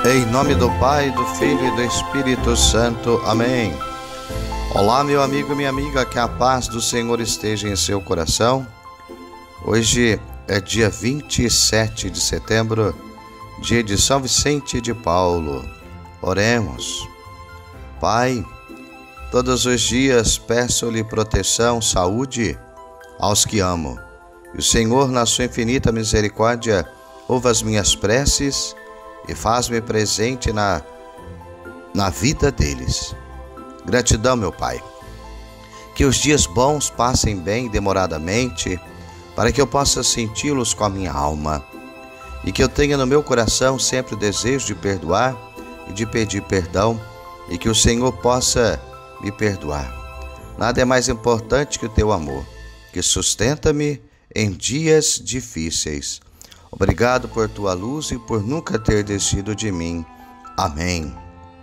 Em nome do Pai, do Filho e do Espírito Santo. Amém. Olá, meu amigo e minha amiga, que a paz do Senhor esteja em seu coração. Hoje é dia 27 de setembro, dia de São Vicente de Paulo. Oremos. Pai, todos os dias peço-lhe proteção, saúde aos que amo. E o Senhor, na sua infinita misericórdia, ouve as minhas preces e faz-me presente na vida deles. Gratidão, meu Pai. Que os dias bons passem bem demoradamente, para que eu possa senti-los com a minha alma. E que eu tenha no meu coração sempre o desejo de perdoar e de pedir perdão, e que o Senhor possa me perdoar. Nada é mais importante que o teu amor, que sustenta-me em dias difíceis. Obrigado por tua luz e por nunca ter descido de mim. Amém.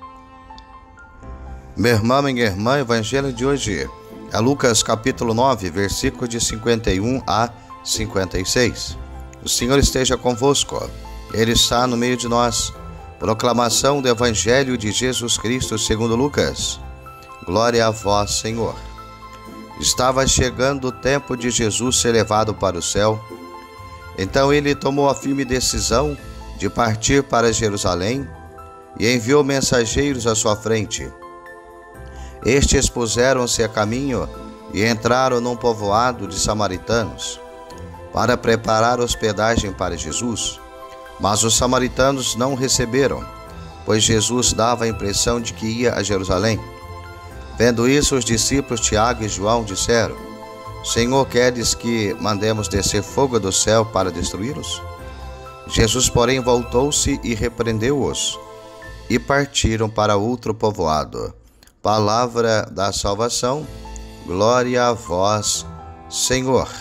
Meu irmão e minha irmã, o evangelho de hoje é Lucas capítulo 9, versículo de 51 a 56. O Senhor esteja convosco. Ele está no meio de nós. Proclamação do evangelho de Jesus Cristo segundo Lucas. Glória a vós, Senhor. Estava chegando o tempo de Jesus ser levado para o céu. Então ele tomou a firme decisão de partir para Jerusalém e enviou mensageiros à sua frente. Estes puseram-se a caminho e entraram num povoado de samaritanos para preparar hospedagem para Jesus. Mas os samaritanos não o receberam, pois Jesus dava a impressão de que ia a Jerusalém. Vendo isso, os discípulos Tiago e João disseram: Senhor, queres que mandemos descer fogo do céu para destruí-los? Jesus, porém, voltou-se e repreendeu-os, e partiram para outro povoado. Palavra da salvação, glória a vós, Senhor.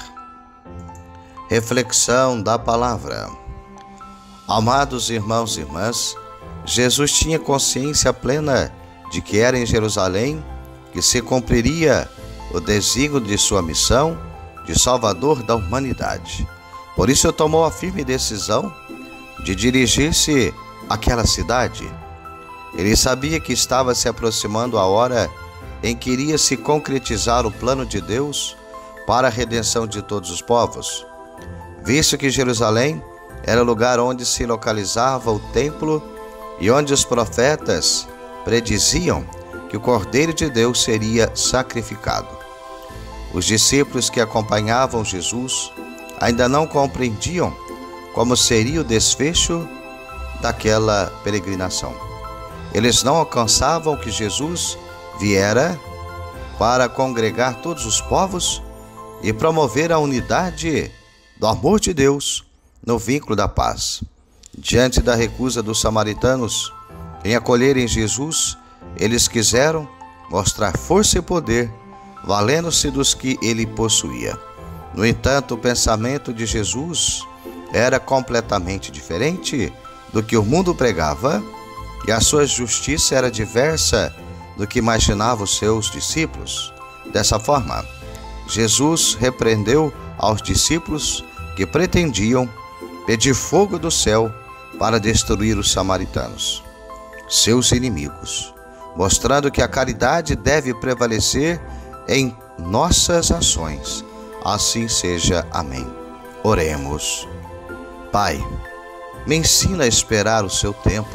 Reflexão da palavra. Amados irmãos e irmãs, Jesus tinha consciência plena de que era em Jerusalém que se cumpriria o desígnio de sua missão de Salvador da humanidade. Por isso tomou a firme decisão de dirigir-se àquela cidade. Ele sabia que estava se aproximando a hora em que iria se concretizar o plano de Deus para a redenção de todos os povos, visto que Jerusalém era o lugar onde se localizava o templo e onde os profetas prediziam que o Cordeiro de Deus seria sacrificado. Os discípulos que acompanhavam Jesus ainda não compreendiam como seria o desfecho daquela peregrinação. Eles não alcançavam que Jesus viera para congregar todos os povos e promover a unidade do amor de Deus no vínculo da paz. Diante da recusa dos samaritanos em acolherem Jesus, eles quiseram mostrar força e poder, valendo-se dos que ele possuía. No entanto, o pensamento de Jesus era completamente diferente do que o mundo pregava, e a sua justiça era diversa do que imaginavam os seus discípulos. Dessa forma, Jesus repreendeu aos discípulos que pretendiam pedir fogo do céu para destruir os samaritanos, seus inimigos, mostrando que a caridade deve prevalecer em nossas ações. Assim seja. Amém. Oremos. Pai, me ensina a esperar o seu tempo.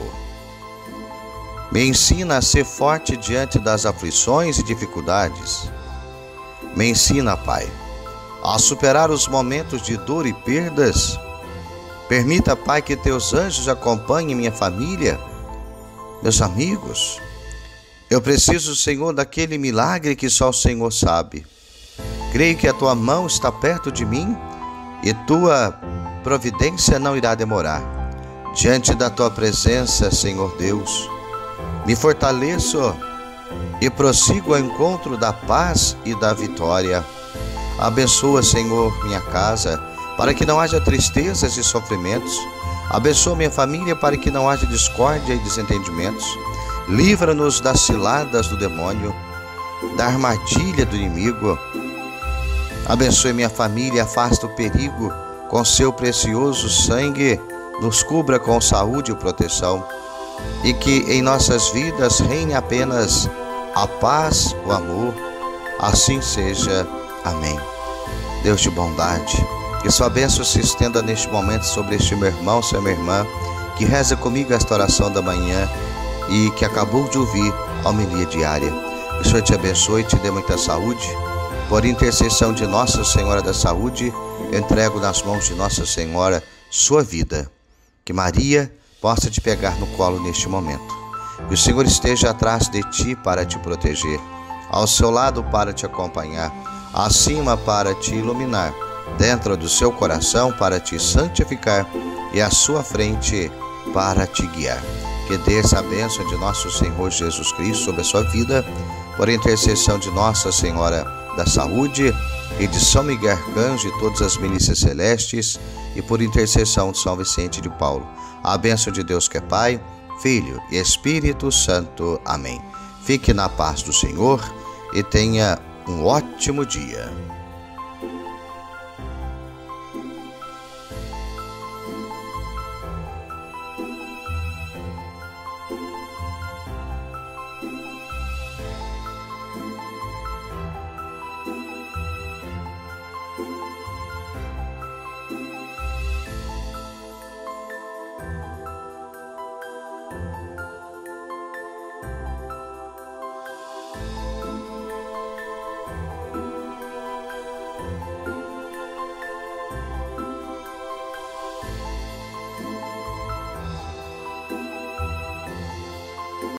Me ensina a ser forte diante das aflições e dificuldades. Me ensina, Pai, a superar os momentos de dor e perdas. Permita, Pai, que teus anjos acompanhem minha família, meus amigos. Eu preciso, Senhor, daquele milagre que só o Senhor sabe. Creio que a tua mão está perto de mim e tua providência não irá demorar. Diante da tua presença, Senhor Deus, me fortaleço e prossigo ao encontro da paz e da vitória. Abençoa, Senhor, minha casa, para que não haja tristezas e sofrimentos. Abençoa minha família para que não haja discórdia e desentendimentos. Livra-nos das ciladas do demônio, da armadilha do inimigo. Abençoe minha família, afasta o perigo com seu precioso sangue, nos cubra com saúde e proteção. e que em nossas vidas reine apenas a paz, o amor. Assim seja. Amém. Deus de bondade, que sua bênção se estenda neste momento sobre este meu irmão, sua minha irmã, que reza comigo esta oração da manhã e que acabou de ouvir a homilia diária. Que o Senhor te abençoe e te dê muita saúde. Por intercessão de Nossa Senhora da Saúde, entrego nas mãos de Nossa Senhora sua vida. Que Maria possa te pegar no colo neste momento. Que o Senhor esteja atrás de ti para te proteger, ao seu lado para te acompanhar, acima para te iluminar, dentro do seu coração para te santificar e à sua frente para te guiar. Que desça a bênção de nosso Senhor Jesus Cristo sobre a sua vida, por intercessão de Nossa Senhora da Saúde e de São Miguel Arcanjo e todas as milícias celestes, e por intercessão de São Vicente de Paulo. A bênção de Deus que é Pai, Filho e Espírito Santo. Amém. Fique na paz do Senhor e tenha um ótimo dia.